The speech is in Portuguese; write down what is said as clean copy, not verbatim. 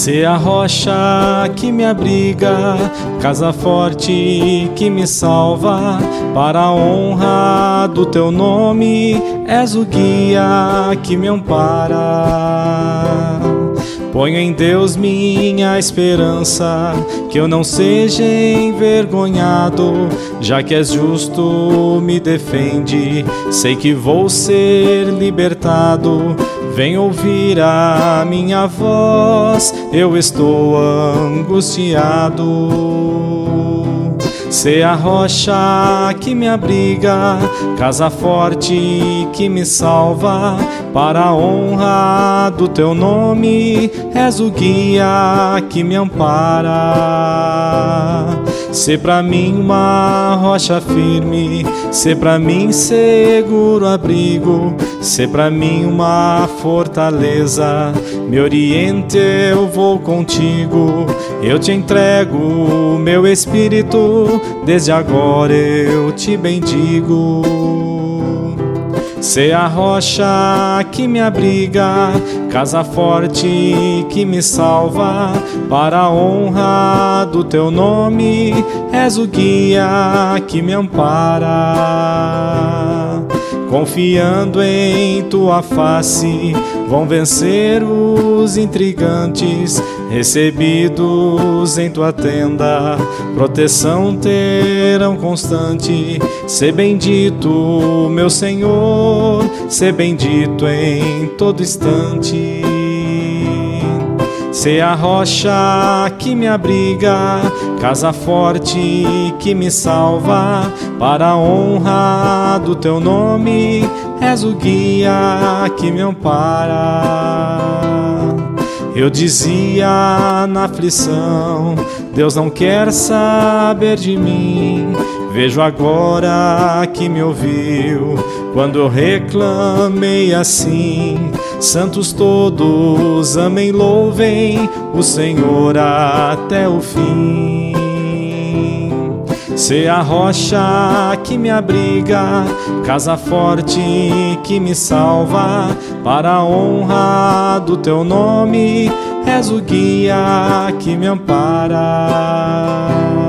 Sê a rocha que me abriga, casa forte que me salva, para a honra do teu nome, és o guia que me ampara. Ponho em Deus minha esperança, que eu não seja envergonhado, já que és justo, me defende, sei que vou ser libertado. Vem ouvir a minha voz, eu estou angustiado. Sê a rocha que me abriga, casa forte que me salva, para a honra do teu nome, és o guia que me ampara. Sê pra mim uma rocha firme, sê pra mim seguro abrigo, sê pra mim uma fortaleza, me oriente, eu vou contigo, eu te entrego meu espírito, desde agora eu te bendigo. Sê a rocha que me abriga, casa forte que me salva, para a honra do teu nome, és o guia que me ampara. Confiando em tua face, vão vencer os intrigantes, recebidos em tua tenda, proteção terão constante. Sê bendito, meu Senhor, sê bendito em todo instante. Sê a rocha que me abriga, casa forte que me salva, para a honra do teu nome, és o guia que me ampara. Eu dizia na aflição, Deus não quer saber de mim. Vejo agora que me ouviu, quando eu reclamei assim. Santos todos, amem, louvem o Senhor até o fim. Sê a rocha que me abriga, casa forte que me salva, para a honra do teu nome, és o guia que me ampara.